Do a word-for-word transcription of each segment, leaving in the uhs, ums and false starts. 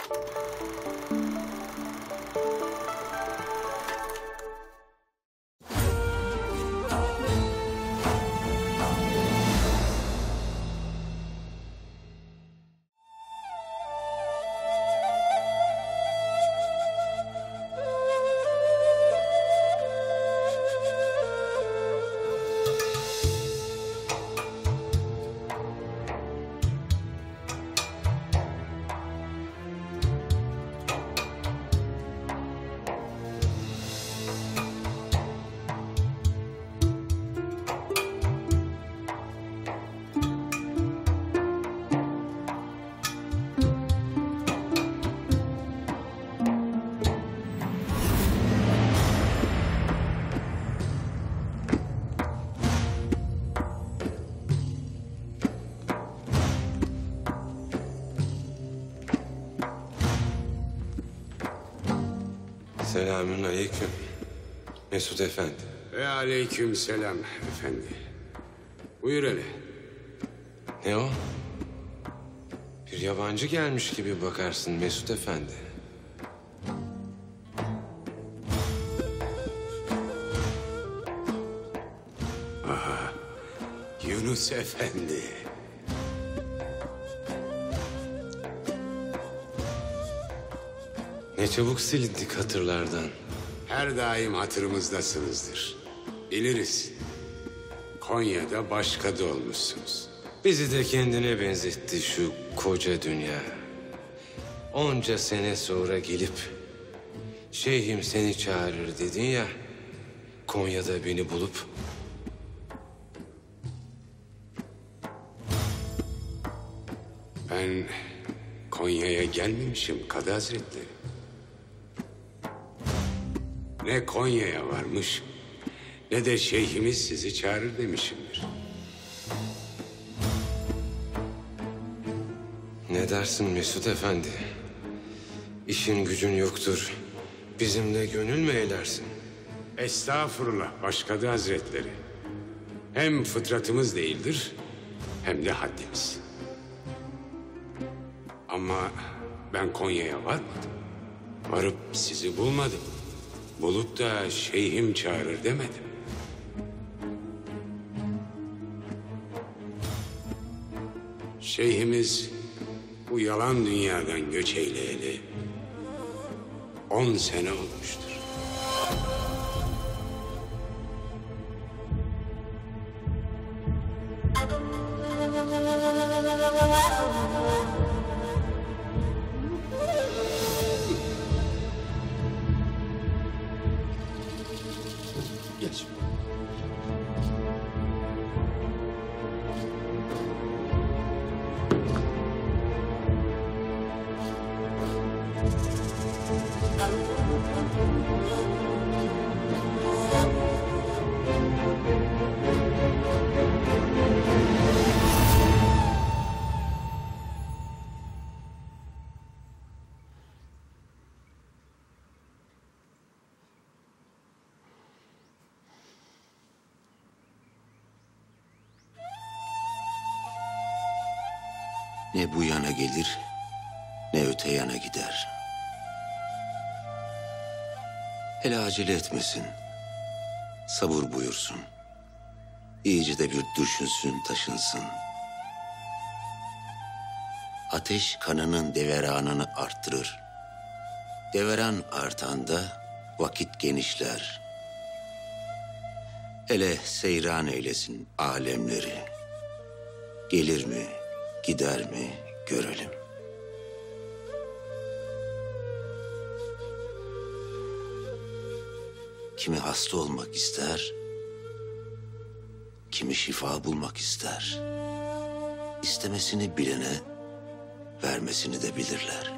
Selamün aleyküm Mesut Efendi. Ve aleyküm selam efendi. Buyur hele. Ne o? Bir yabancı gelmiş gibi bakarsın Mesut Efendi. Aha, Yunus Efendi. Ne çabuk silindik hatırlardan. Her daim hatırımızdasınızdır. Biliriz. Konya'da başkadı olmuşsunuz. Bizi de kendine benzetti şu koca dünya. Onca sene sonra gelip şeyhim seni çağırır dedin ya, Konya'da beni bulup. Ben Konya'ya gelmemişim Kadı Hazretleri. Ne Konya'ya varmış, ne de şeyhimiz sizi çağırır demişimdir. Ne dersin Mesut Efendi? İşin gücün yoktur. Bizimle gönül mü eylersin? Estağfurullah Başkadı Hazretleri. Hem fıtratımız değildir, hem de haddimiz. Ama ben Konya'ya varmadım. Varıp sizi bulmadım. Bulup da şeyhim çağırır demedim. Şeyhimiz bu yalan dünyadan göç eyleyeli on sene olmuştur. Geç. Ne bu yana gelir, ne öte yana gider. Hele acele etmesin, sabır buyursun. İyice de bir düşünsün, taşınsın. Ateş kanının deveranını arttırır. Deveran artanda vakit genişler. Hele seyran eylesin alemleri. Gelir mi, gider mi görelim. Kimi hasta olmak ister, kimi şifa bulmak ister. İstemesini bilene vermesini de bilirler.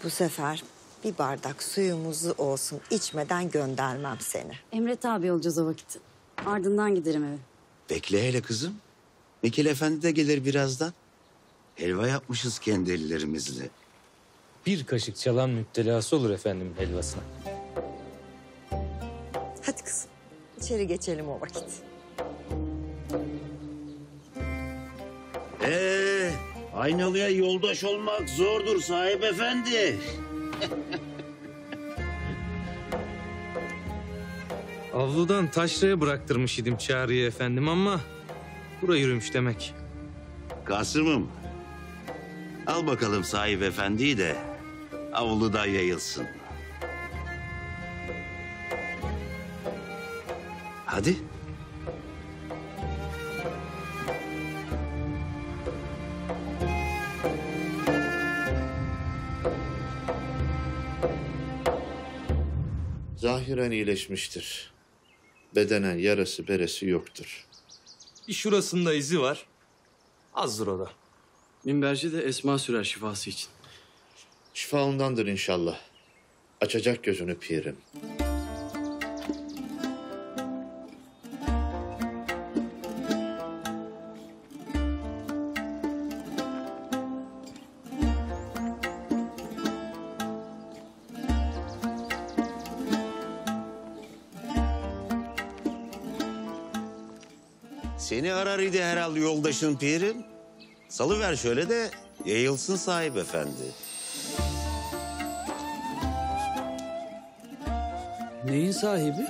Bu sefer bir bardak suyumuzu olsun içmeden göndermem seni. Emret abi olacağız o vakit. Ardından giderim eve. Bekle hele kızım. Nikil Efendi de gelir birazdan. Helva yapmışız kendi ellerimizle. Bir kaşık çalan müptelası olur efendim helvasına. Hadi kızım içeri geçelim o vakit. Ee, aynalıya yoldaş olmak zordur sahip efendi. Avludan taşraya bıraktırmış idim Çağrı'yı efendim ama... ...bura yürümüş demek. Kasım'ım. Al bakalım sahip efendiyi de avluda yayılsın. Hadi. Zahiren iyileşmiştir. Bedenen yarası beresi yoktur. Bir şurasında izi var. Azdır o da. Minberci de esma sürer şifası için. Şifa ondandır inşallah. Açacak gözünü pirim. Seni arar idi herhalde yoldaşın pirim. Salıver şöyle de yayılsın sahip efendi. Neyin sahibi?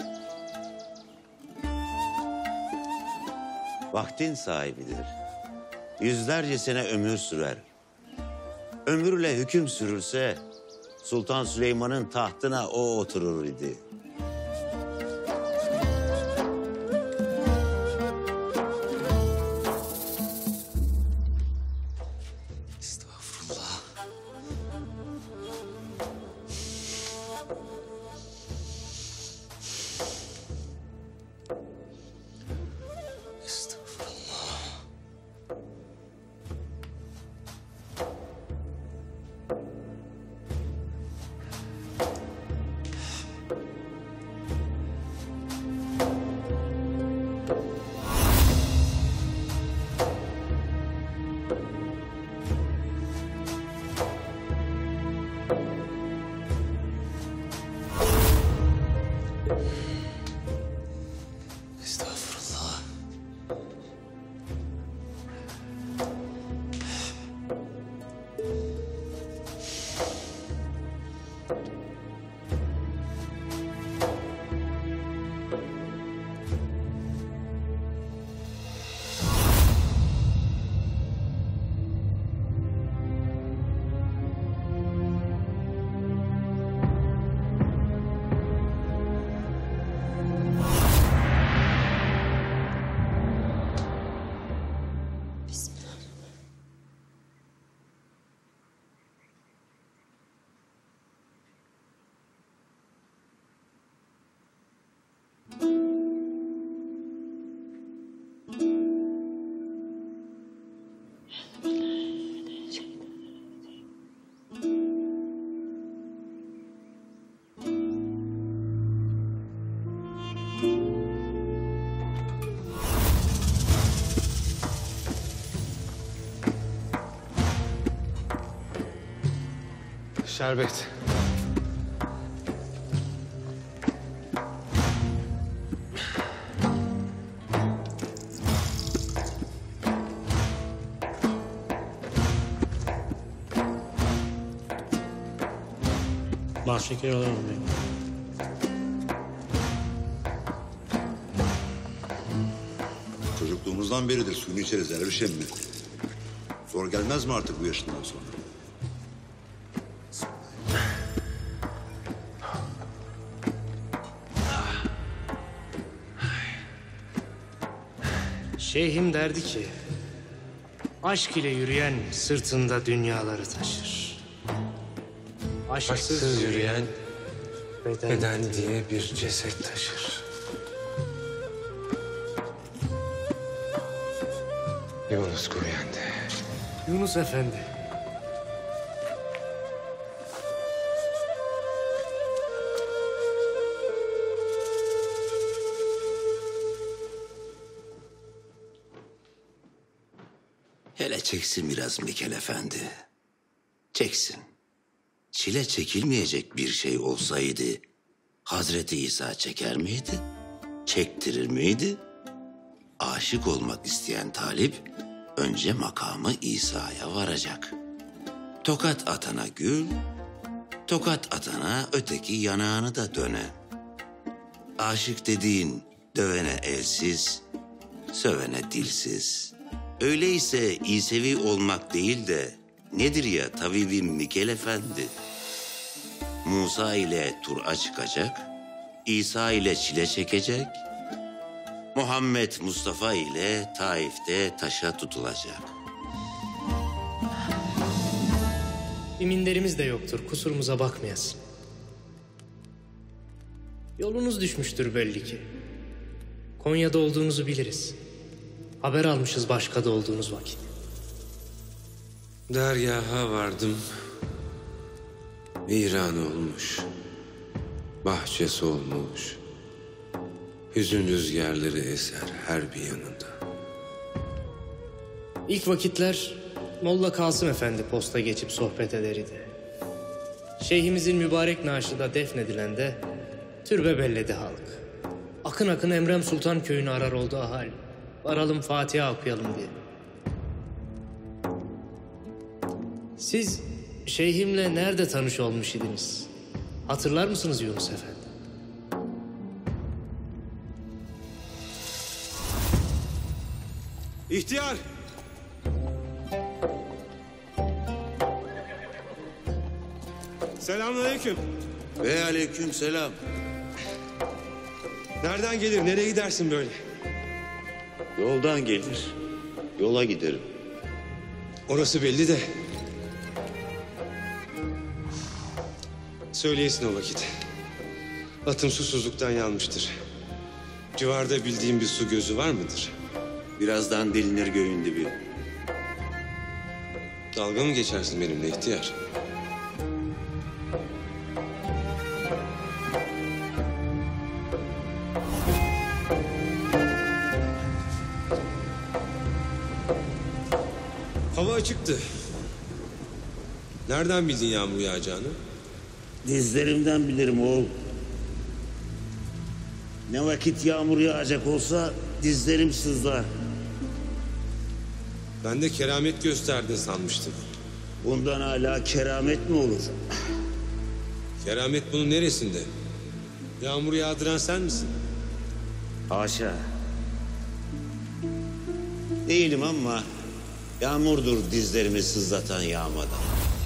Vaktin sahibidir. Yüzlerce sene ömür sürer. Ömürle hüküm sürürse Sultan Süleyman'ın tahtına o oturur idi. Estağfurullah. Şerbet. Bal şeker olur mu? Çocukluğumuzdan beridir suyunu içeriz Erişem mi? Zor gelmez mi artık bu yaşından sonra? Şeyhim derdi ki, aşk ile yürüyen sırtında dünyaları taşır. Aşksız, Aşksız yürüyen beden, beden diye bir ceset taşır. Yunus Kuryende. Yunus Efendi. Hele çeksin biraz Mikel Efendi. Çeksin. Çile çekilmeyecek bir şey olsaydı Hazreti İsa çeker miydi? Çektirir miydi? Aşık olmak isteyen talip önce makamı İsa'ya varacak. Tokat atana gül, tokat atana öteki yanağını da döne. Aşık dediğin dövene elsiz, sövene dilsiz. Öyleyse İsevi olmak değil de nedir ya tabibim Mikel Efendi? Musa ile Tur'a çıkacak, İsa ile çile çekecek, Muhammed Mustafa ile Taif'te taşa tutulacak. Bir minderimiz de yoktur, kusurumuza bakmayasın. Yolunuz düşmüştür belli ki. Konya'da olduğunuzu biliriz. Haber almışız başkada olduğunuz vakit. Dergaha vardım. Viran olmuş. Bahçesi olmuş. Hüzün rüzgarları eser her bir yanında. İlk vakitler Molla Kasım Efendi posta geçip sohbet ederdi. Şeyhimizin mübarek naaşı da defnedilende türbe belledi halk. Akın akın Emrem Sultan köyünü arar oldu ahal. Varalım Fatiha okuyalım diye. Siz şeyhimle nerede tanış olmuş idiniz? Hatırlar mısınız Yunus Efendi? İhtiyar! Selamünaleyküm. Ve aleyküm selam. Nereden gelir, nereye gidersin böyle? Yoldan gelir. Yola giderim. Orası belli de. Söyleyesin o vakit. Atım susuzluktan yanmıştır. Civarda bildiğin bir su gözü var mıdır? Birazdan delinir göğün dibi. Dalga mı geçersin benimle ihtiyar? Hava açıktı. Nereden bildin yağmur yağacağını? Dizlerimden bilirim oğul. Ne vakit yağmur yağacak olsa dizlerim sızlar. Ben de keramet gösterdin sanmıştım. Bundan hala keramet mi olur? Keramet bunun neresinde? Yağmur yağdıran sen misin? Haşa. Değilim ama yağmurdur dizlerimi sızlatan yağmadan.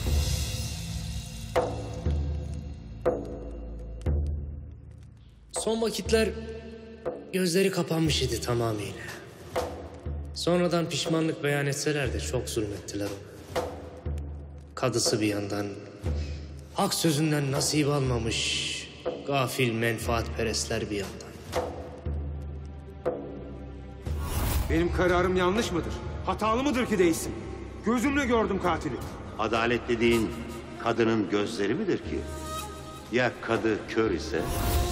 Son vakitler gözleri kapanmış idi tamamıyla. Sonradan pişmanlık beyan etseler de çok zulmettiler ona. Kadısı bir yandan, hak sözünden nasip almamış gafil menfaatperestler bir yandan. Benim kararım yanlış mıdır? Hatalı mıdır ki değilsin? Gözümle gördüm katili. Adalet dediğin kadının gözleri midir ki? Ya kadı kör ise?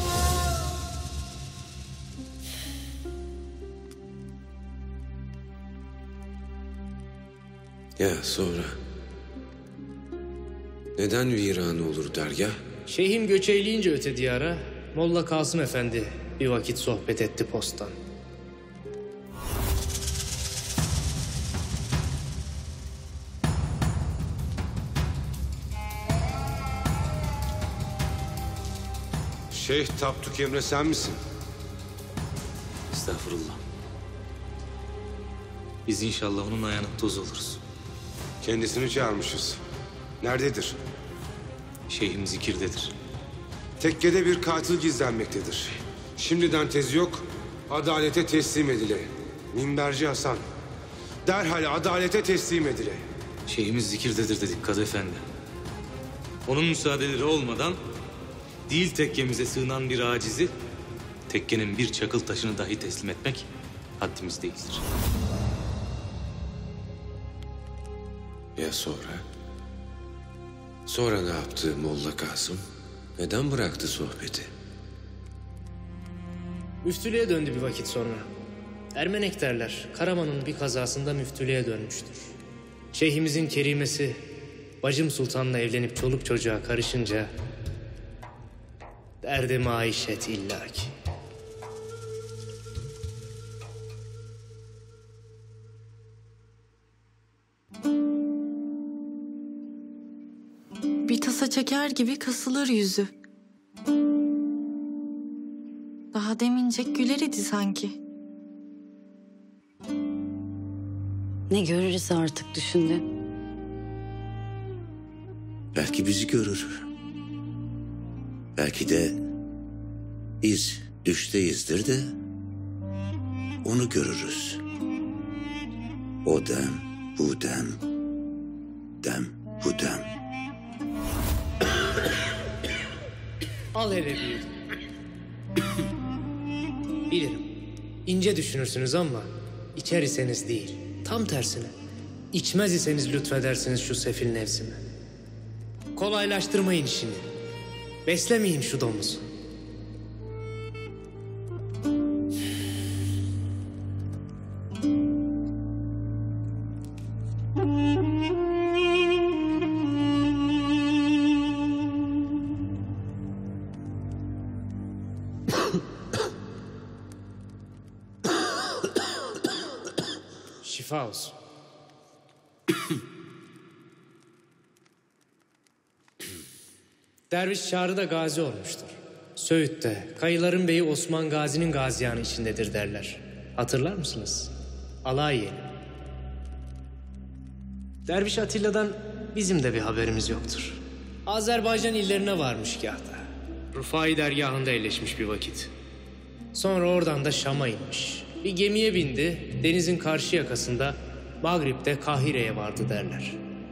Ya sonra? Neden viran olur dergah? Şeyhim göç eyleyince öte diyara, Molla Kasım Efendi bir vakit sohbet etti postan. Şeyh Tapduk Emre sen misin? Estağfurullah. Biz inşallah onun ayağının tozu oluruz. Kendisini çağırmışız. Nerededir? Şeyhim zikirdedir. Tekkede bir katil gizlenmektedir. Şimdiden tezi yok, adalete teslim edile. Minberci Hasan, derhal adalete teslim edile. Şeyhimiz zikirdedir dedik Kadı Efendi. Onun müsaadeleri olmadan değil tekkemize sığınan bir acizi, tekkenin bir çakıl taşını dahi teslim etmek haddimiz değildir. Ya sonra? Sonra ne yaptı Molla Kasım? Neden bıraktı sohbeti? Müftülüğe döndü bir vakit sonra. Ermenek derler, Karaman'ın bir kazasında müftülüğe dönmüştür. Şeyhimizin kerimesi, bacım sultanla evlenip çoluk çocuğa karışınca... ...derdi maişet illaki. Bir tasa çeker gibi kasılır yüzü. Daha demincek güler idi sanki. Ne görürüz artık düşündü. Belki bizi görür. Belki de biz düşteyizdir de onu görürüz. O dem, bu dem, dem, bu dem. Al hele büyüdüm. Bilirim. İnce düşünürsünüz ama içer iseniz değil. Tam tersine. İçmez iseniz lütfedersiniz şu sefil nefsime. Kolaylaştırmayın işini. Beslemeyin şu domuzu. Şifa olsun. Derviş Çağrı da gazi olmuştur. Söğüt'te kayıların beyi Osman Gazi'nin gaziyanı içindedir derler. Hatırlar mısınız? Alay yeğenim. Derviş Atilla'dan bizim de bir haberimiz yoktur. Azerbaycan illerine varmış gahta. Rufai dergahında yerleşmiş bir vakit. Sonra oradan da Şam'a inmiş. Bir gemiye bindi, denizin karşı yakasında Mağrip'te Kahire'ye vardı derler.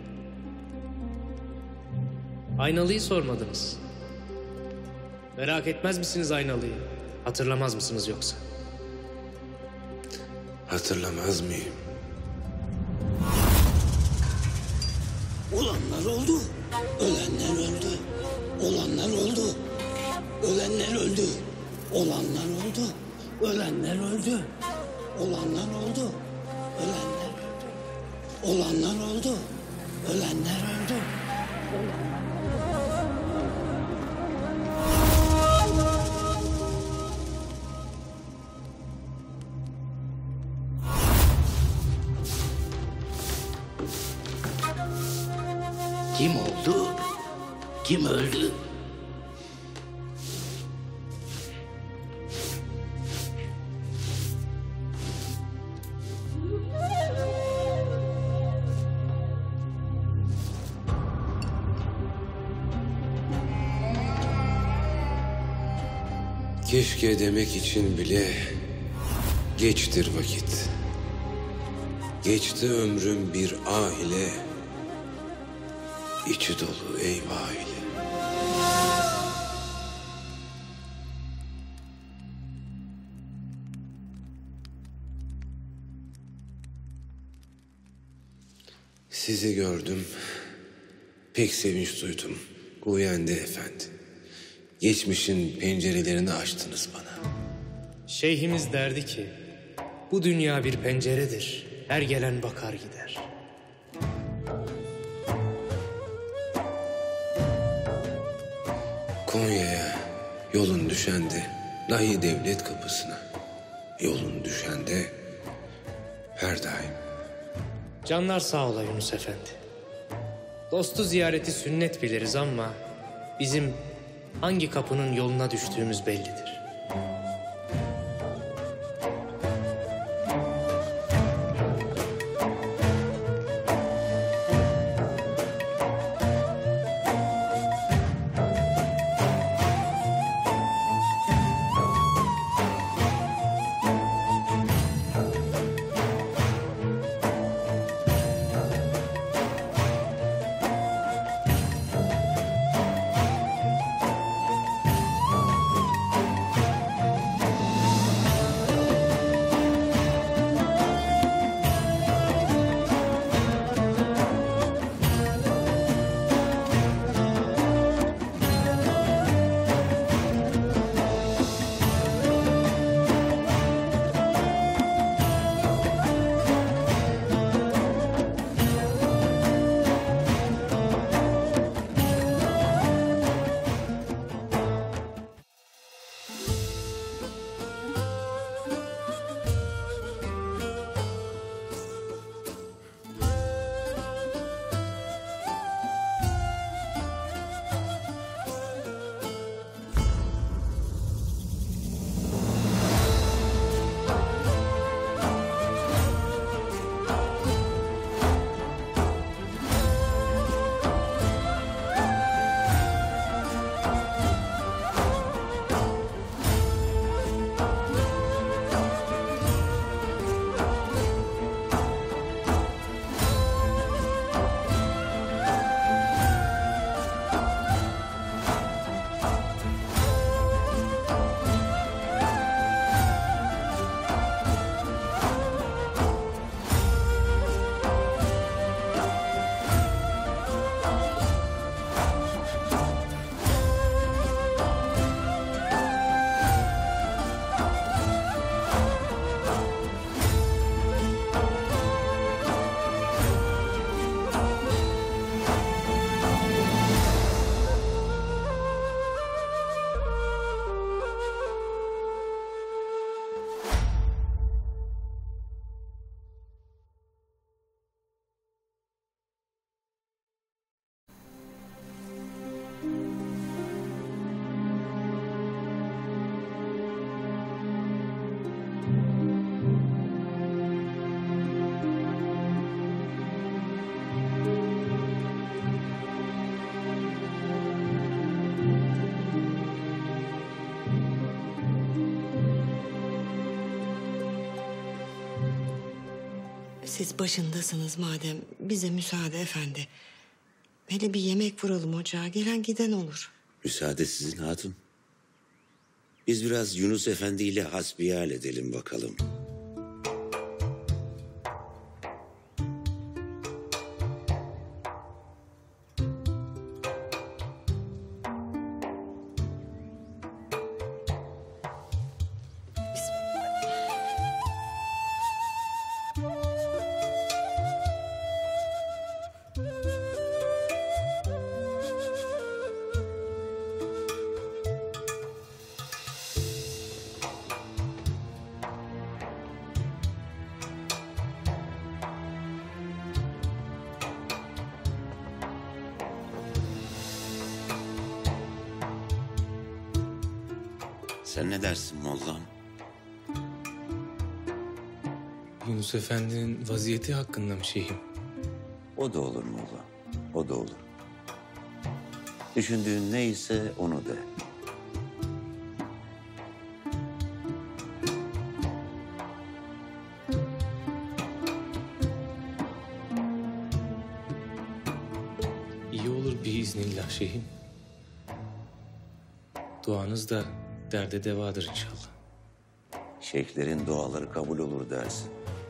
Aynalı'yı sormadınız. Merak etmez misiniz Aynalı'yı? Hatırlamaz mısınız yoksa? Hatırlamaz mıyım? Olanlar oldu, ölenler öldü. Olanlar oldu, ölenler öldü. Olanlar oldu, ölenler öldü. Olanlar oldu, ölenler öldü. Olanlar oldu, ölenler öldü. Kim oldu? Kim öldü? Keşke demek için bile geçtir vakit. Geçti ömrüm bir ah ile, içi dolu eyvah ile. Sizi gördüm, pek sevinç duydum Guyende Efendi. Geçmişin pencerelerini açtınız bana. Şeyhimiz derdi ki, bu dünya bir penceredir, her gelen bakar gider. Konya'ya yolun düşende, dahi devlet kapısına yolun düşende her daim. Canlar sağ ola Yunus Efendi. Dostu ziyareti sünnet biliriz ama bizim hangi kapının yoluna düştüğümüz bellidir. Siz başındasınız madem. Bize müsaade efendi. Hele bir yemek vuralım ocağa. Gelen giden olur. Müsaade sizin hatun. Biz biraz Yunus Efendi ile hasbihal edelim bakalım. Sen ne dersin Mollam? Yunus Efendi'nin vaziyeti hakkında mı şeyhim? O da olur Molla. O da olur. Düşündüğün neyse onu de. İyi olur biiznillah şeyhim. Duanız da derde devadır inşallah. Şeyhlerin duaları kabul olur dersin.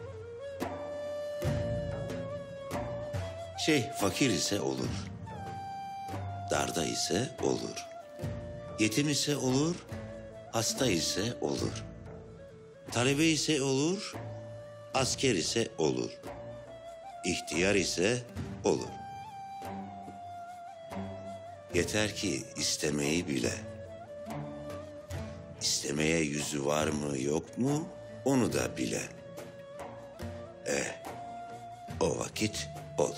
Şeyh fakir ise olur. Darda ise olur. Yetim ise olur. Hasta ise olur. Talebe ise olur. Asker ise olur. İhtiyar ise olur. Yeter ki istemeyi bile. İstemeye yüzü var mı yok mu onu da bile. Eh, o vakit olur.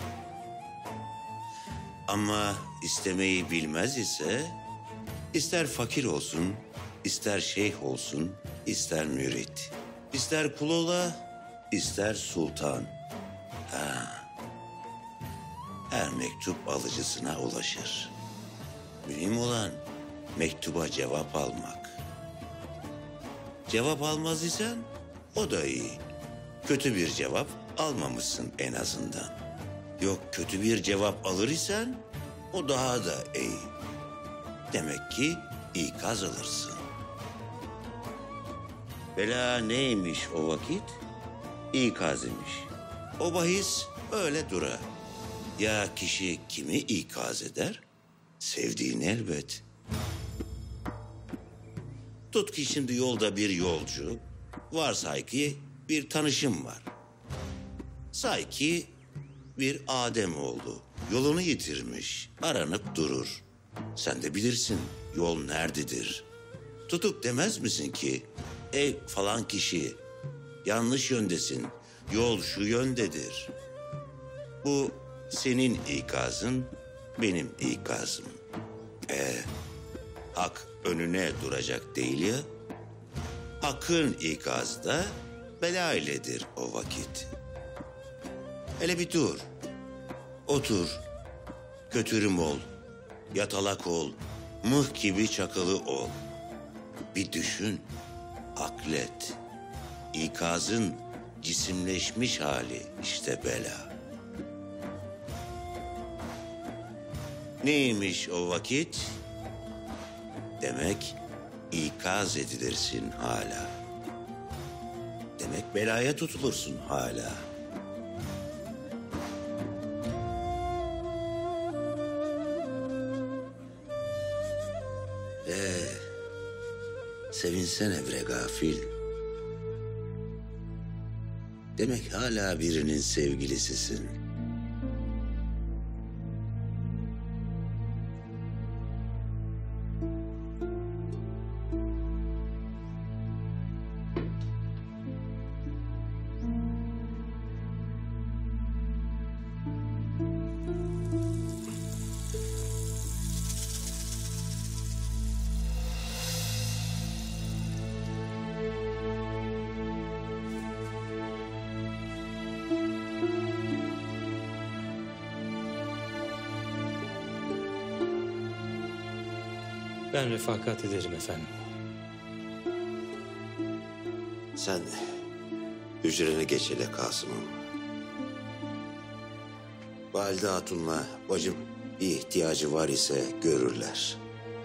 Ama istemeyi bilmez ise ister fakir olsun, ister şeyh olsun, ister mürit, ister kul ola, ister sultan. Ha. Her mektup alıcısına ulaşır. Mühim olan mektuba cevap almak. Cevap almaz isen o da iyi. Kötü bir cevap almamışsın en azından. Yok kötü bir cevap alır isen o daha da iyi. Demek ki ikaz alırsın. Bela neymiş o vakit? İkaz imiş. O bahis öyle dura. Ya kişi kimi ikaz eder? Sevdiğini elbet. Tut ki şimdi yolda bir yolcu, varsay ki bir tanışım var. Say ki bir Adem oldu, yolunu yitirmiş, aranıp durur. Sen de bilirsin yol nerededir. Tutup demez misin ki, ey falan kişi, yanlış yöndesin, yol şu yöndedir. Bu senin ikazın, benim ikazım. E, hak önüne duracak değil ya. Hakkın ikazı da bela iledir o vakit. Hele bir dur. Otur. Kötürüm ol. Yatalak ol. Mıh gibi çakılı ol. Bir düşün. Aklet. İkazın cisimleşmiş hali işte bela. Neymiş o vakit? Demek ikaz edilirsin hala. Demek belaya tutulursun hala. Ee, sevinsene bre gafil. Demek hala birinin sevgilisisin. Ben refakat ederim efendim. Sen Hücrene geç hele Kasım'ım. Valide Hatun'la bacım bir ihtiyacı var ise görürler.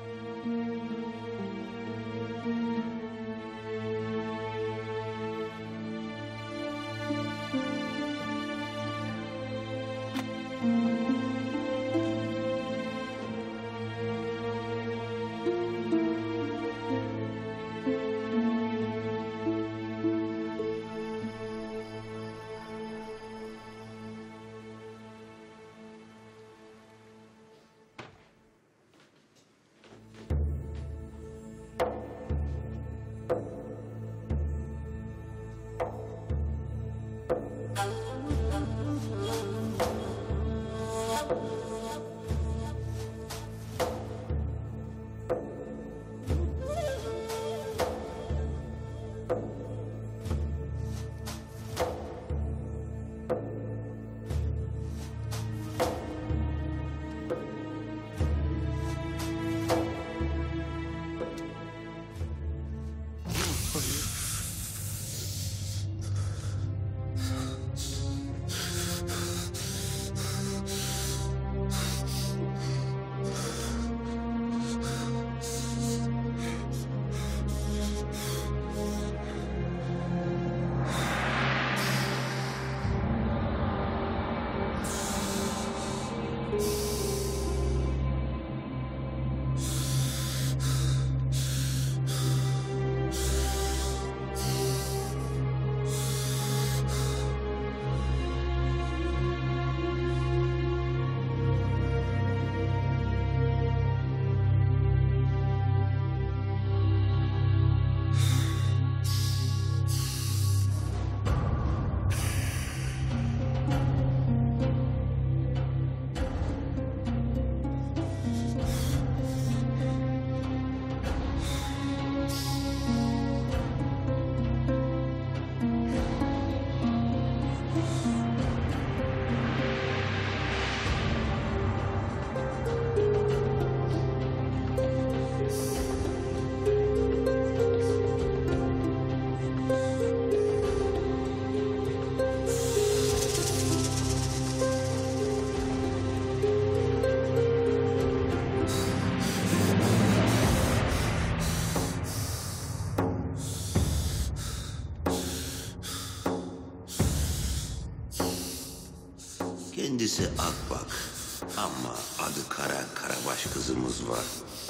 Kendisi Akbak ama adı Kara Karabaş kızımız var.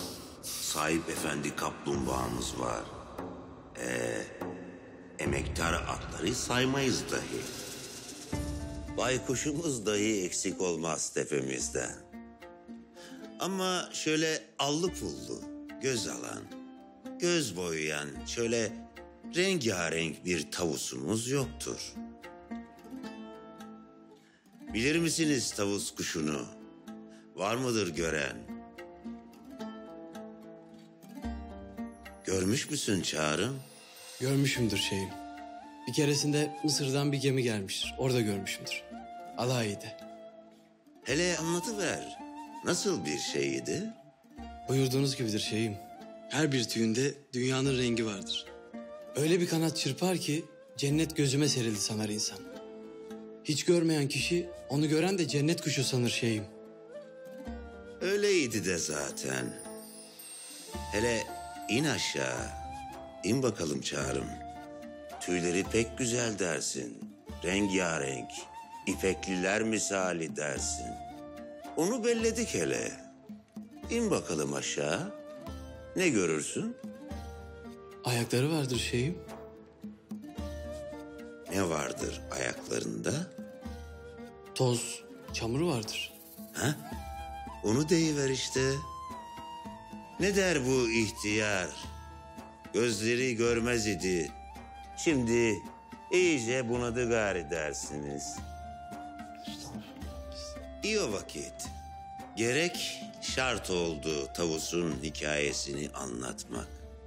Sahip efendi kaplumbağamız var. Ee, emektar atları saymayız dahi. Baykuşumuz dahi eksik olmaz tepemizden. Ama şöyle allı pullu, göz alan, göz boyayan, şöyle rengarenk bir tavusumuz yoktur. Bilir misiniz tavus kuşunu? Var mıdır gören? Görmüş müsün Çağrım? Görmüşümdür şeyim. Bir keresinde Mısır'dan bir gemi gelmiştir. Orada görmüşümdür. Alayide. Hele anlatıver. Nasıl bir şeydi? Buyurduğunuz gibidir şeyim. Her bir tüyünde dünyanın rengi vardır. Öyle bir kanat çırpar ki cennet gözüme serildi sanar insan. Hiç görmeyen kişi onu gören de cennet kuşu sanır şeyim. Öyleydi de zaten. Hele in aşağı. İn bakalım Çağrım. Tüyleri pek güzel dersin. Rengarenk, ipekliler misali dersin. Onu belledik hele. İn bakalım aşağı. Ne görürsün? Ayakları vardır şeyim. Ne vardır ayaklarında? Toz, çamur vardır. Ha? Onu deyiver işte. Ne der bu ihtiyar? Gözleri görmez idi. Şimdi iyice bunadı gari dersiniz. İyi o vakit. Gerek şart oldu tavusun hikayesini anlatmak.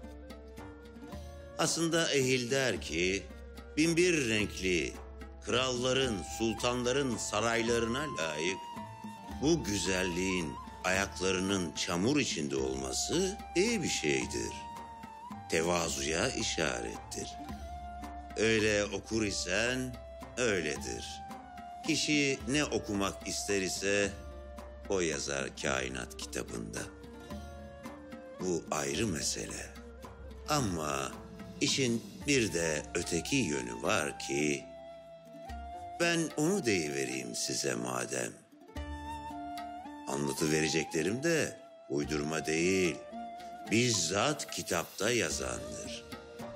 Aslında ehil der ki, binbir renkli, kralların, sultanların saraylarına layık bu güzelliğin ayaklarının çamur içinde olması iyi bir şeydir. Tevazuya işarettir. Öyle okur isen öyledir. Kişi ne okumak ister ise o yazar kainat kitabında. Bu ayrı mesele. Ama işin bir de öteki yönü var ki ben onu deyivereyim size madem. Anlatıvereceklerim de uydurma değil, bizzat kitapta yazandır.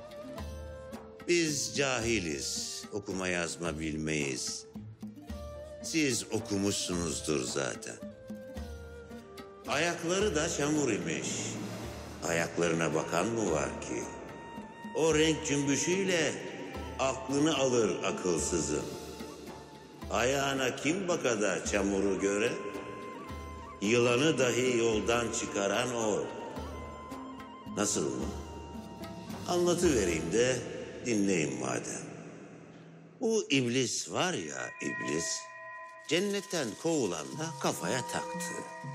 Biz cahiliz, okuma yazma bilmeyiz. Siz okumuşsunuzdur zaten. Ayakları da çamur imiş. Ayaklarına bakan mı var ki? O renk cümbüşüyle aklını alır akılsızın. Ayağına kim bakada çamuru göre? Yılanı dahi yoldan çıkaran o. Nasıl mı? Anlatıvereyim de dinleyin madem. Bu iblis var ya iblis, cennetten kovulanla kafaya taktı.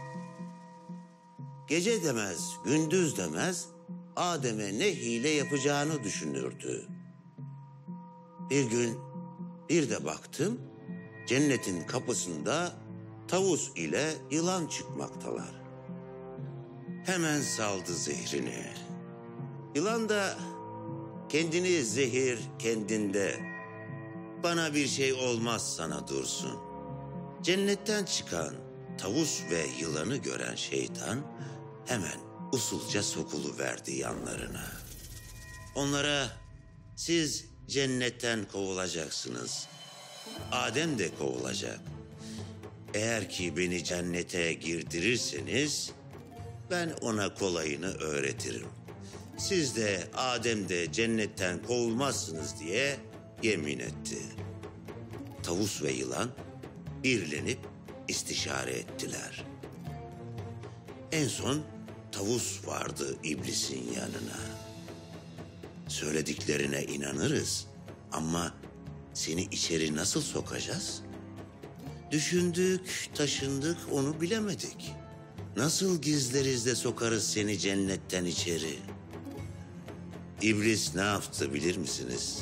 Gece demez, gündüz demez, Adem'e ne hile yapacağını düşünürdü. Bir gün bir de baktım, cennetin kapısında tavus ile yılan çıkmaktalar. Hemen saldı zehrini. Yılan da kendini zehir kendinde. Bana bir şey olmaz sana dursun. Cennetten çıkan tavus ve yılanı gören şeytan hemen usulca sokuluverdi yanlarına. Onlara siz cennetten kovulacaksınız. Adem de kovulacak. Eğer ki beni cennete girdirirseniz ben ona kolayını öğretirim. Siz de Adem de cennetten kovulmazsınız diye yemin etti. Tavus ve yılan birlenip istişare ettiler. En son tavus vardı iblisin yanına. Söylediklerine inanırız ama seni içeri nasıl sokacağız? Düşündük, taşındık, onu bilemedik. Nasıl gizleriz de sokarız seni cennetten içeri? İblis ne yaptı bilir misiniz?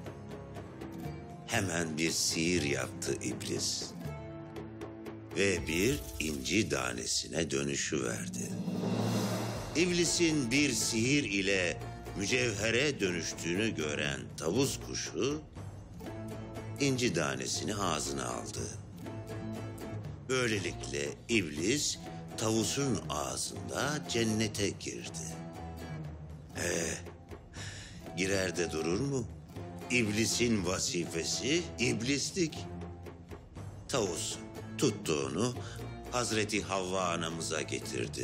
Hemen bir sihir yaptı iblis. Ve bir inci tanesine dönüşüverdi. İblisin bir sihir ile mücevhere dönüştüğünü gören tavus kuşu inci tanesini ağzına aldı. Böylelikle iblis tavusun ağzında cennete girdi. Ee, girer de durur mu? İblisin vazifesi iblislik. Tavus tuttu onu Hazreti Havva anamıza getirdi.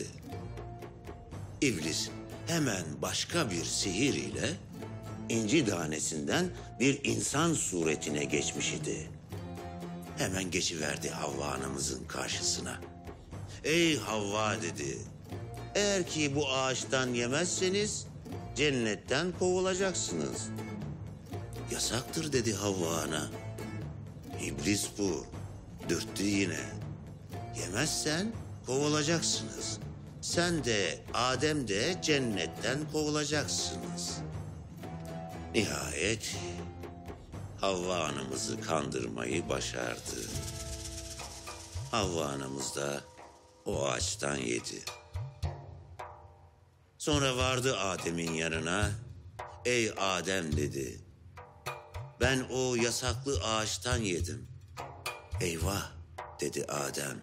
İblis hemen başka bir sihir ile inci tanesinden bir insan suretine geçmiş idi. Hemen geçiverdi Havva anamızın karşısına. Ey Havva dedi, eğer ki bu ağaçtan yemezseniz cennetten kovulacaksınız. Yasaktır dedi Havva ana. İblis bu, dürttü yine. Yemezsen kovulacaksınız. Sen de Adem de cennetten kovulacaksınız. Nihayet Havva anamızı kandırmayı başardı. Havva anamız da o ağaçtan yedi. Sonra vardı Adem'in yanına. Ey Adem dedi. Ben o yasaklı ağaçtan yedim. Eyvah dedi Adem.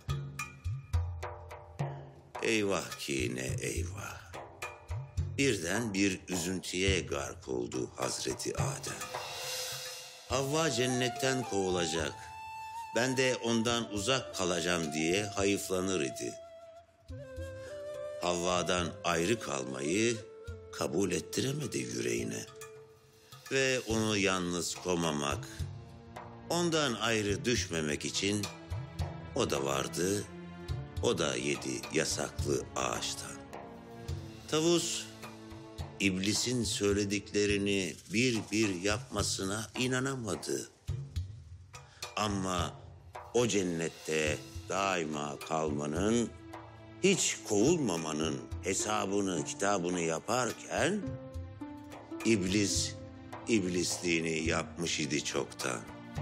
Eyvah ki ne eyvah. Birden bir üzüntüye gark oldu Hazreti Adem. Havva cennetten kovulacak. Ben de ondan uzak kalacağım diye hayıflanır idi. Havva'dan ayrı kalmayı kabul ettiremedi yüreğine. Ve onu yalnız komamak, ondan ayrı düşmemek için o da vardı, o da yedi yasaklı ağaçtan. Tavus, İblisin söylediklerini bir bir yapmasına inanamadı. Ama o cennette daima kalmanın, hiç kovulmamanın hesabını, kitabını yaparken İblis iblisliğini yapmış idi çoktan.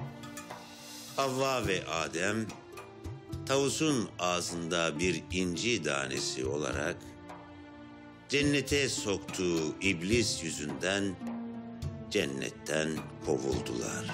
Havva ve Adem, tavusun ağzında bir inci tanesi olarak cennete soktuğu iblis yüzünden cennetten kovuldular.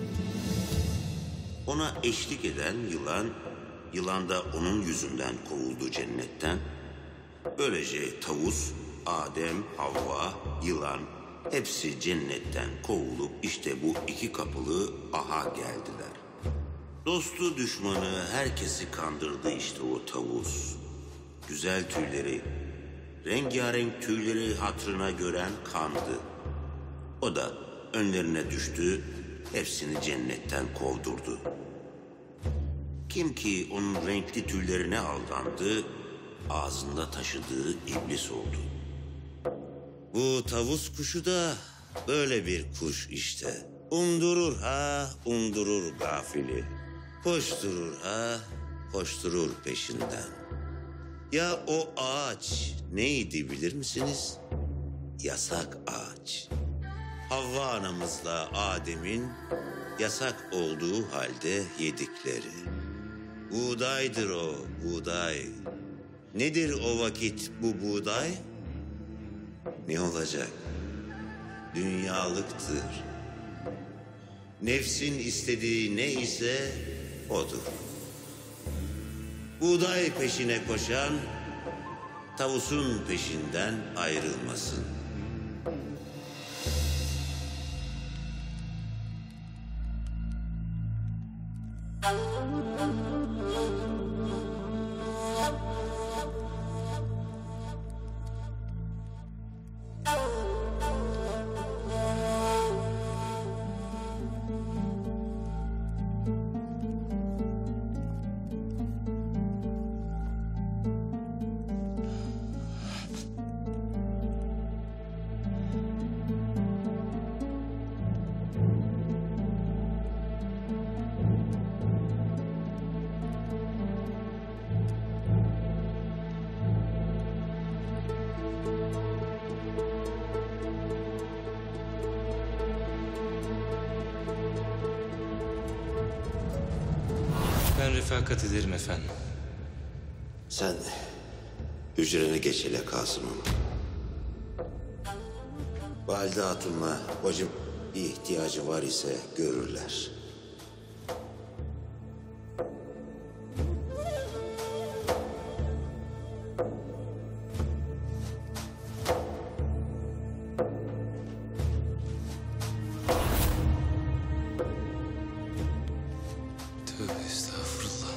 Ona eşlik eden yılan, yılan da onun yüzünden kovuldu cennetten. Böylece tavus, Adem, Havva, yılan hepsi cennetten kovulup işte bu iki kapılı aha geldiler. Dostu düşmanı herkesi kandırdı işte o tavus. Güzel tüyleri, rengarenk tüyleri hatırına gören kandı. O da önlerine düştü, hepsini cennetten kovdurdu. Kim ki onun renkli tüylerine aldandı, ağzında taşıdığı iblis oldu. Bu tavus kuşu da böyle bir kuş işte. Umdurur ha, umdurur gafili. Koşturur ha, koşturur peşinden. Ya o ağaç neydi bilir misiniz? Yasak ağaç. Havva anamızla Adem'in yasak olduğu halde yedikleri. Buğdaydır o, buğday. Nedir o vakit bu buğday? Ne olacak? Dünyalıktır. Nefsin istediği ne ise odur. Buğday peşine koşan tavusun peşinden ayrılmasın. Ben refakat ederim efendim. Sen hücrene geç hele Kasım'ım. Valide Hatun'la bacım bir ihtiyacı var ise görürler. Tövbe estağfurullah.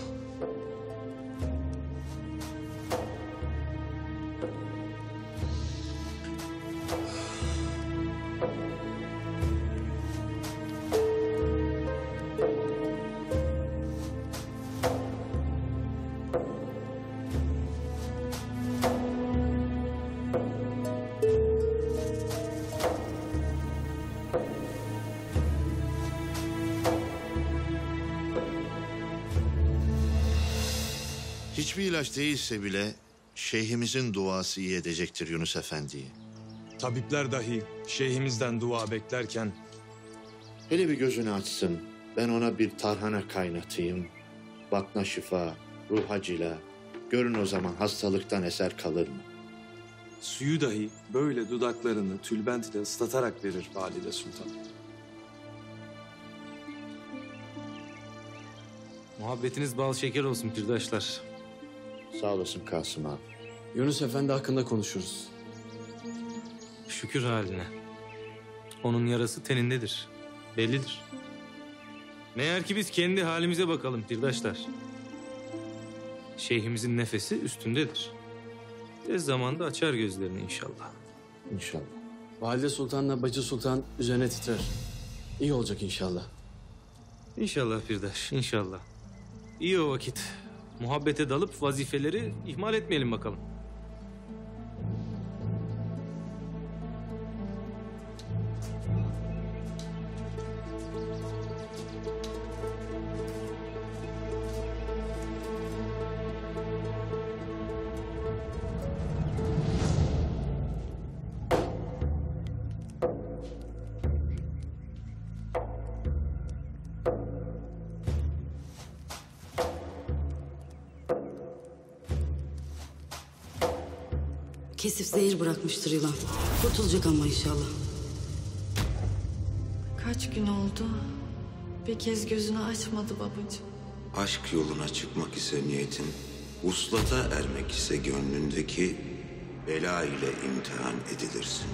Hiçbir ilaç değilse bile şeyhimizin duası iyi edecektir Yunus Efendi'yi. Tabipler dahi şeyhimizden dua beklerken Hele bir gözünü açsın. Ben ona bir tarhana kaynatayım. Batna şifa, ruha cila. Görün o zaman hastalıktan eser kalır mı? suyu dahi böyle dudaklarını tülbent ile ıslatarak verir Valide Sultan. Muhabbetiniz bal şeker olsun pirdaşlar. Sağ olasın Kasım abi. Yunus Efendi hakkında konuşuruz. Şükür haline. Onun yarası tenindedir. Bellidir. Meğer ki biz kendi halimize bakalım pirdaşlar. Şeyhimizin nefesi üstündedir. Tez zamanda açar gözlerini inşallah. İnşallah. Valide Sultan'la Bacı Sultan üzerine titrer. İyi olacak inşallah. İnşallah pirdaş, inşallah. İyi o vakit. Muhabbete dalıp vazifeleri ihmal etmeyelim bakalım. Kesip zehir bırakmıştır yılan. Kurtulacak ama inşallah. Kaç gün oldu? Bir kez gözünü açmadı babacığım. Aşk yoluna çıkmak ise niyetin, vuslata ermek ise gönlündeki bela ile imtihan edilirsin.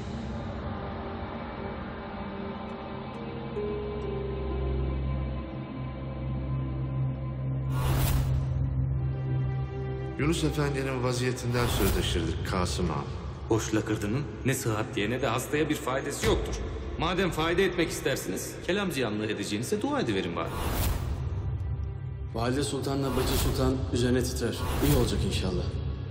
Yunus Efendi'nin vaziyetinden sözleşirdik Kasım Ağa. Boş lakırdının ne sıhhatliye ne de hastaya bir faydası yoktur. Madem fayda etmek istersiniz, kelam ziyanlığı edeceğinize dua ediverin bari. Valide Sultan'la Bacı Sultan üzerine titrer. İyi olacak inşallah.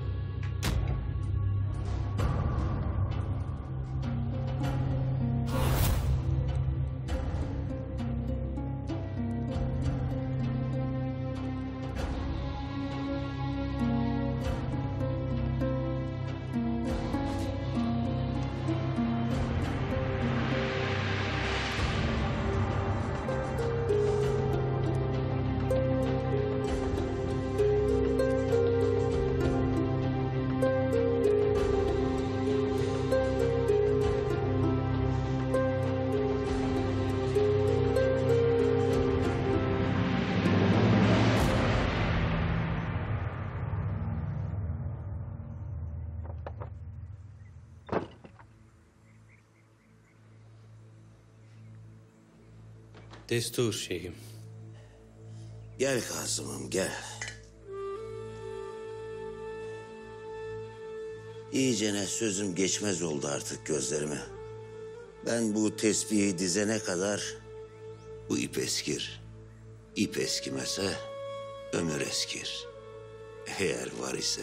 Destur şeyhim. Gel Kasım'ım gel. İyicene sözüm geçmez oldu artık gözlerime. Ben bu tesbihi dizene kadar bu ip eskir. İp eskimese ömür eskir. Eğer var ise.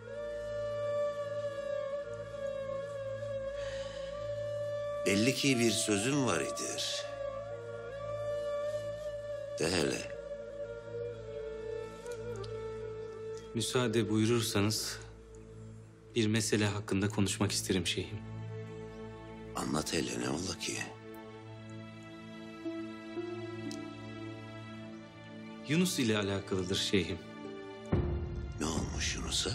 Belli ki bir sözüm var idir. De hele. Müsaade buyurursanız bir mesele hakkında konuşmak isterim şeyhim. Anlat hele ne ola ki? Yunus ile alakalıdır şeyhim. Ne olmuş Yunus'a?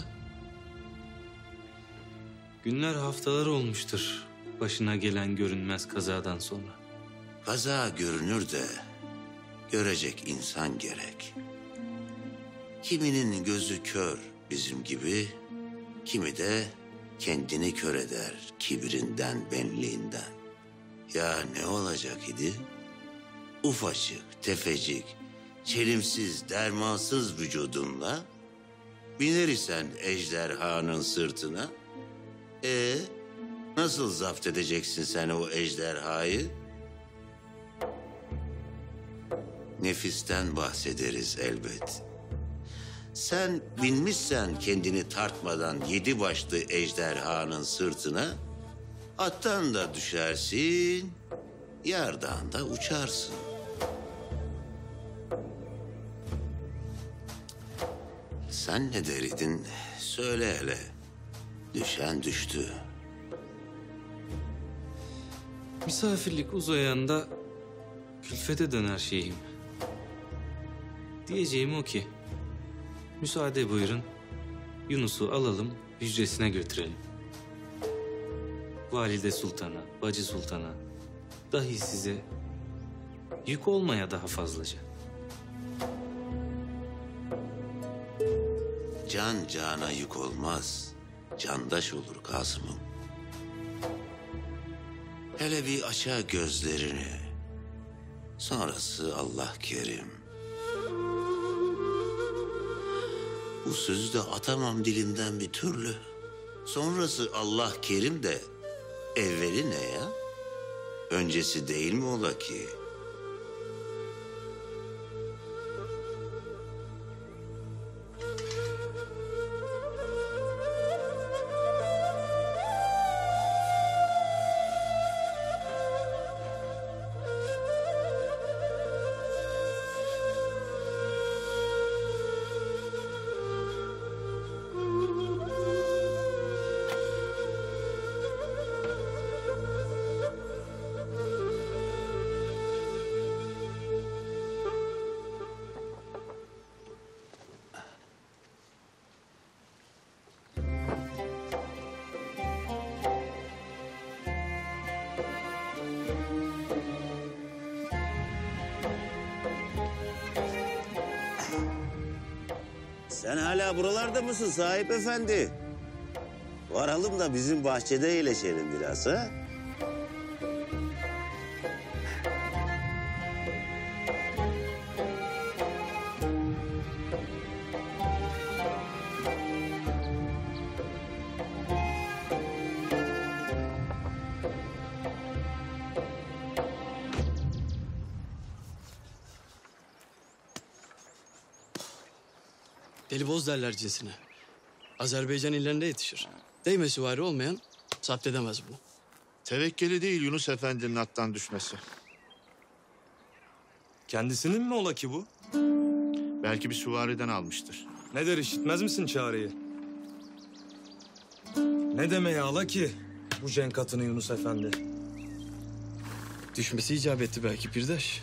Günler haftalar olmuştur başına gelen görünmez kazadan sonra. Kaza görünür de görecek insan gerek. Kiminin gözü kör bizim gibi, kimi de kendini kör eder kibirinden, benliğinden. Ya ne olacak idi? Ufacık, tefecik, çelimsiz, dermansız vücudunla biner isen ejderhanın sırtına. E nasıl zapt edeceksin sen o ejderhayı? Nefisten bahsederiz elbet. Sen binmişsen kendini tartmadan yedi başlı ejderhanın sırtına, attan da düşersin, yardan da uçarsın. Sen ne derdin? Söyle hele. Düşen düştü. Misafirlik uzayanda külfete döner şeyhim. Diyeceğim o ki, müsaade buyurun, Yunus'u alalım, hücresine götürelim. Valide Sultan'a, Bacı Sultan'a, dahi size yük olmaya daha fazlaca. Can cana yük olmaz, candaş olur Kasım'ım. Hele bir aça gözlerini, sonrası Allah kerim. Bu sözü de atamam dilimden bir türlü. Sonrası Allah kerim de evveli ne ya? Öncesi değil mi ola ki? Sen hala buralarda mısın sahip efendi? Varalım da bizim bahçede eğleşelim biraz ha? Deli boz derler cinsine. Azerbaycan illerinde yetişir. Değme süvari olmayan zapt edemez bunu. Tevekkeli değil Yunus Efendi'nin attan düşmesi. Kendisinin mi ola ki bu? Belki bir süvariden almıştır. Ne der işitmez misin çağrıyı? Ne demeye ala ki bu cenk atını Yunus Efendi? Düşmesi icap etti belki Pirdaş.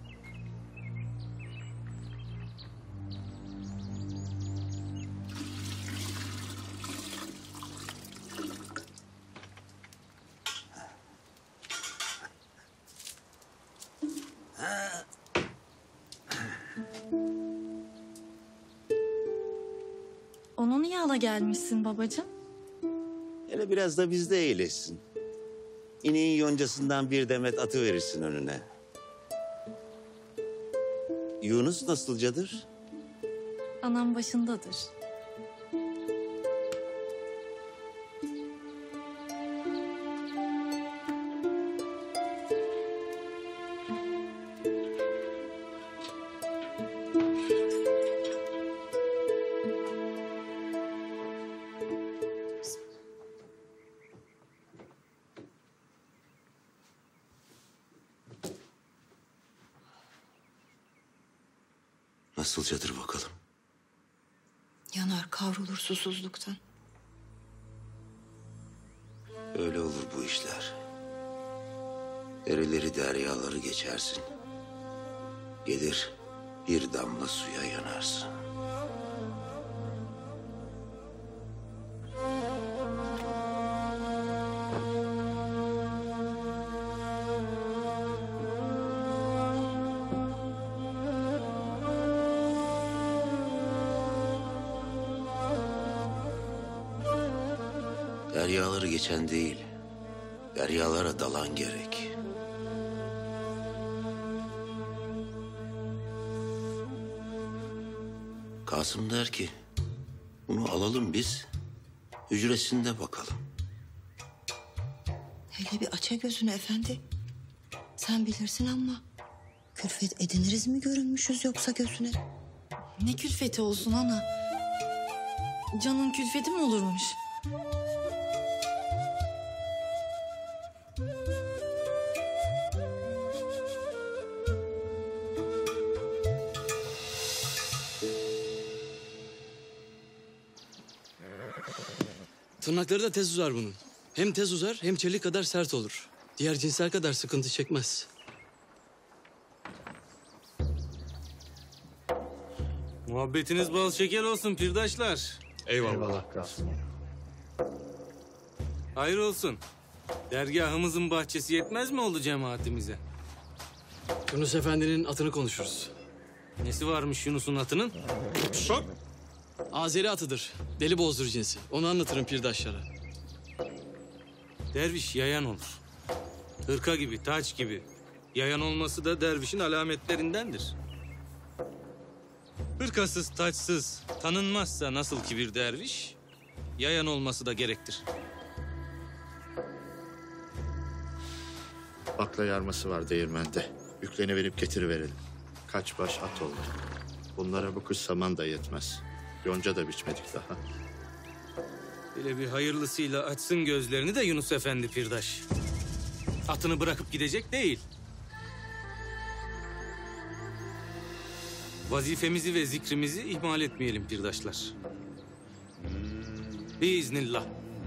Onu niye ala gelmişsin babacığım? Hele biraz da bizde eğleşsin. İneğin yoncasından bir demet atı verirsin önüne. Yunus nasılcadır? Anam başındadır. Nasılcadır bakalım. Yanar kavrulur susuzluktan. Öyle olur bu işler. Dereleri deryaları geçersin. Gelir bir damla suya yanarsın. Deryaları geçen değil, deryalara dalan gerek. Kasım der ki, bunu alalım biz, hücresinde bakalım. Hele bir aça gözünü efendi. Sen bilirsin ama külfet ediniriz mi görünmüşüz yoksa gözüne? Ne külfeti olsun ana? Canın külfeti mi olurmuş? Tırnakları da tez uzar bunun. Hem tez uzar hem çelik kadar sert olur. Diğer cinsler kadar sıkıntı çekmez. Muhabbetiniz bal şeker olsun pirdaşlar. Eyvallah. Eyvallah Kasım. Hayır olsun. Dergahımızın bahçesi yetmez mi oldu cemaatimize? Yunus Efendi'nin atını konuşuruz. Nesi varmış Yunus'un atının? Hop. Azeri atıdır. Deli bozdur cinsi. Onu anlatırım pirdaşlara. Derviş yayan olur. Hırka gibi, taç gibi. Yayan olması da dervişin alametlerindendir. Hırkasız, taçsız, tanınmazsa nasıl ki bir derviş, yayan olması da gerektir. Bakla yarması var değirmende. Yüklerini verip getiriverelim. Kaç baş at oldu. Bunlara bu kış saman da yetmez. Yonca da biçmedik daha. Böyle bir hayırlısıyla açsın gözlerini de Yunus Efendi pirdaş. Atını bırakıp gidecek değil. Vazifemizi ve zikrimizi ihmal etmeyelim pirdaşlar. Biiznillah.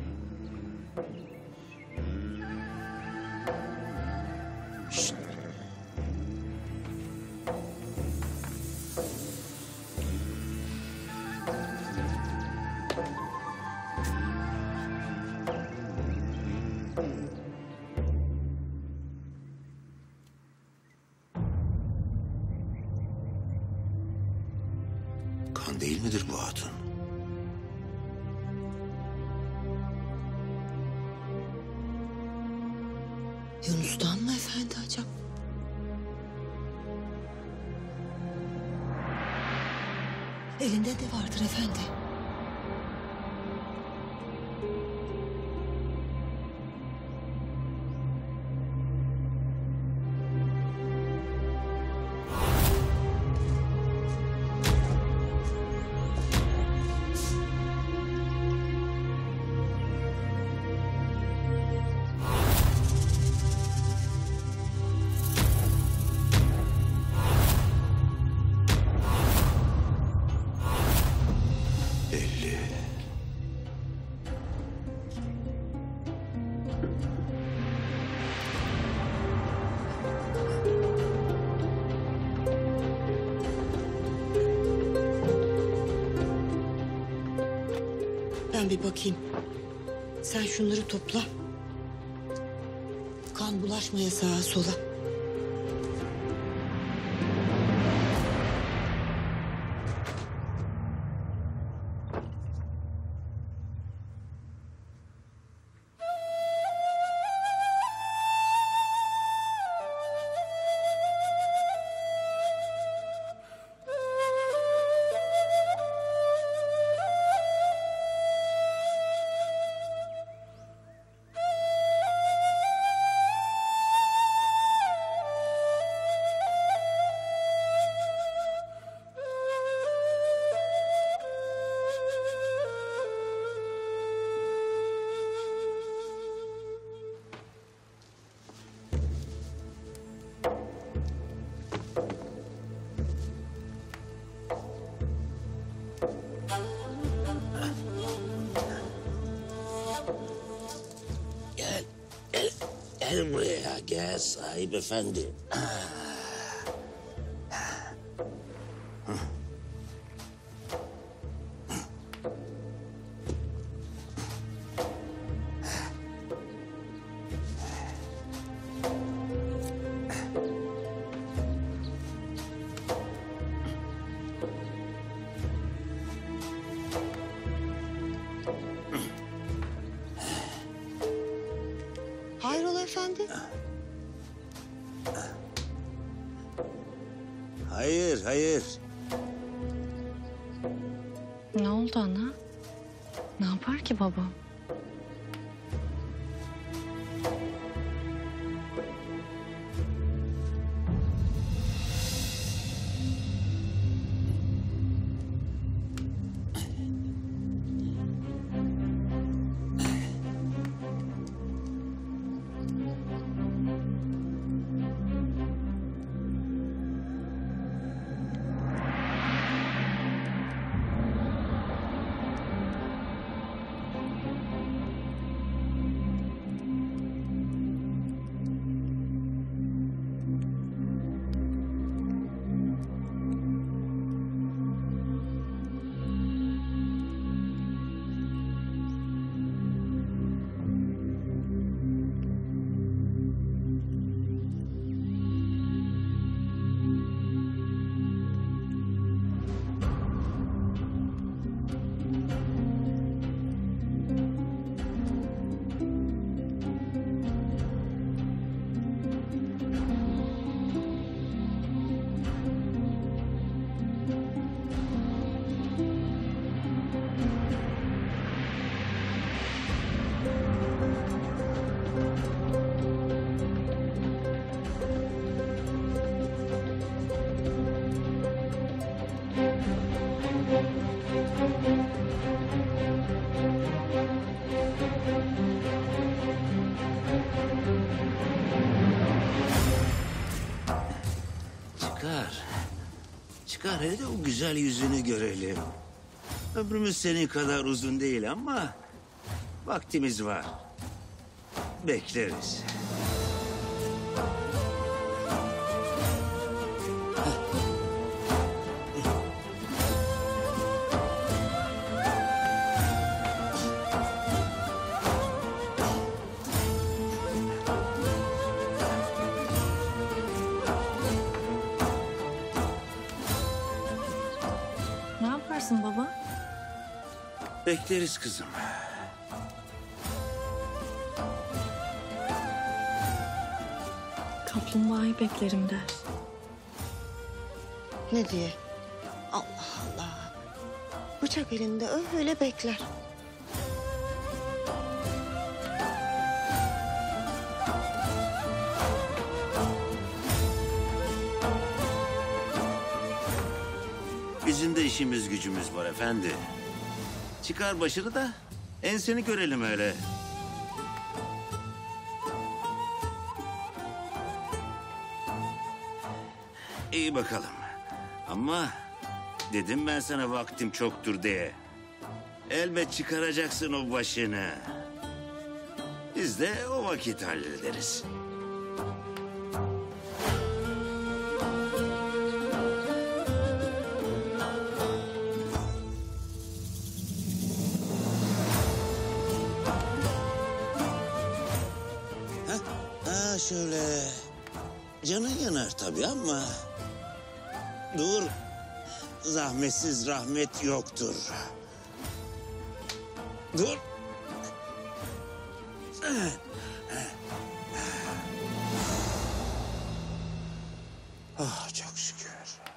Şşt. Yunus'tan değil midir bu hatun? Yunus'tan mı efendi acaba? Elinde de vardır efendi. Ben bir bakayım. Sen şunları topla. Kan bulaşmaya sağa sola. Gel, gel, gel buraya, gel sahip efendi. Hayrola efendi? Hayır, hayır. Ne oldu ana? Ne yapar ki babam? Çıkar. Çıkar hele o güzel yüzünü görelim. Ömrümüz senin kadar uzun değil ama vaktimiz var. Bekleriz. Ne yapar beklersin baba? Bekleriz kızım. Kaplumbağayı beklerim der. Ne diye? Allah Allah. Bıçak elinde öyle bekler. Bizim de işimiz gücümüz var efendi. Çıkar başını da enseni görelim öyle. İyi bakalım. Ama dedim ben sana vaktim çoktur diye. Elbet çıkaracaksın o başını. Biz de o vakit hallederiz. Ha şöyle. Canın yanar tabii ama... Dur. Zahmetsiz rahmet yoktur. Dur. Ah çok şükür.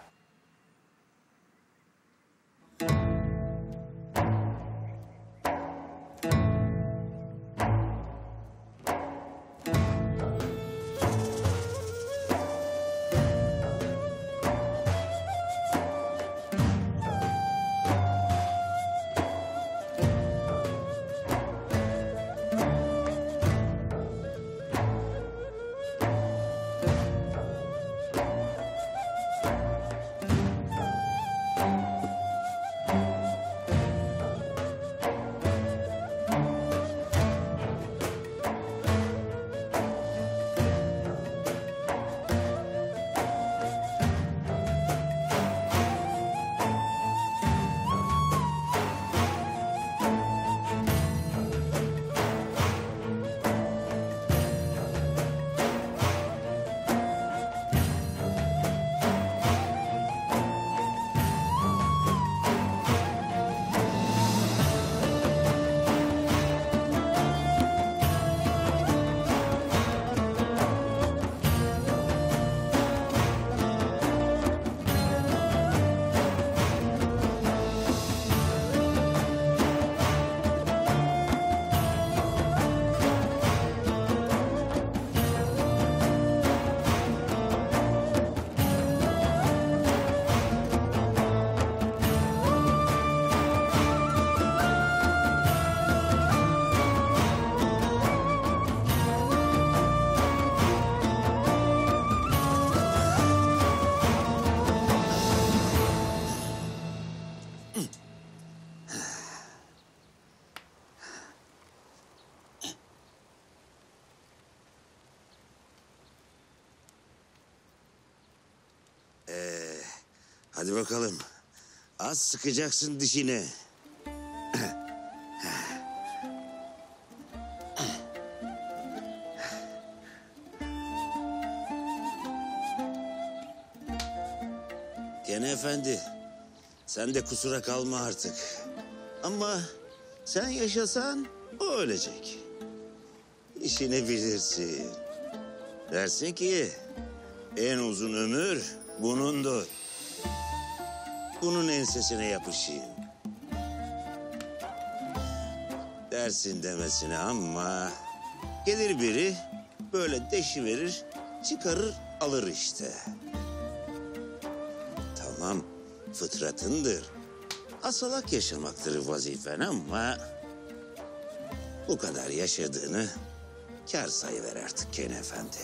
Ee, hadi bakalım. Az sıkacaksın dişini. Gene efendi. Sen de kusura kalma artık. Ama sen yaşasan o ölecek. İşini bilirsin. Dersin ki en uzun ömür bunundur. Bunun ensesine yapışayım. Dersin demesine ama gelir biri böyle deşiverir, çıkarır alır işte. Tamam, fıtratındır. Asalak yaşamaktır vazifen ama bu kadar yaşadığını kâr sayıver artık Kenan Efendi.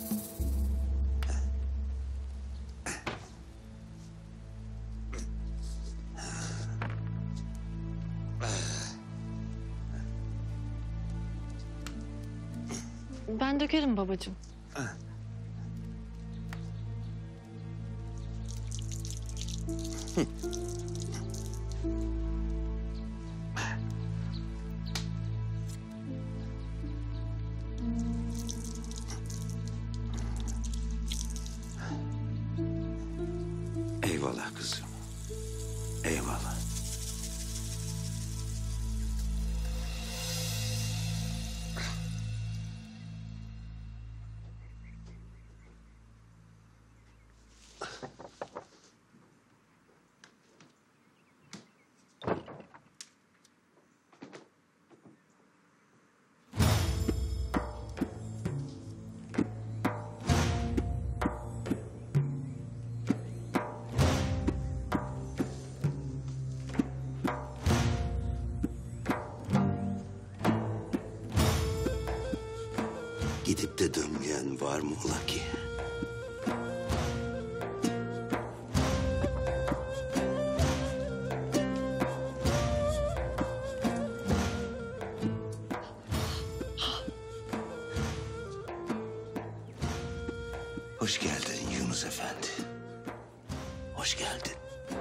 Ben dökerim babacığım. Eyvallah kızım. Eyvallah. gidip de dönmeyen var mı ola ki? Hoş geldin Yunus Efendi. Hoş geldin.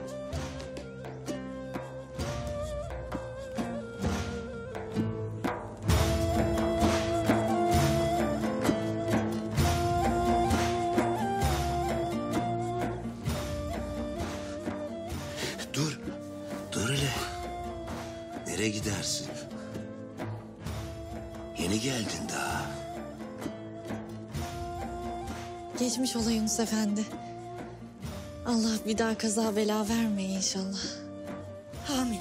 Dur. Dur hele. Nereye gidersin? Yeni geldin daha. Geçmiş ola Yunus Efendi. Allah bir daha kaza bela vermeye inşallah. Amin.